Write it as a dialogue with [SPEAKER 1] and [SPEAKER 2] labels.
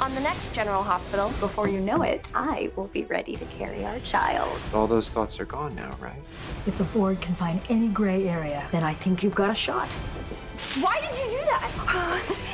[SPEAKER 1] on the next general hospital.
[SPEAKER 2] Before you know it, I will be ready to carry our child.
[SPEAKER 3] All those thoughts are gone now, right?
[SPEAKER 4] If the board can find any gray area, then I think you've got a shot.
[SPEAKER 1] Why did you do that?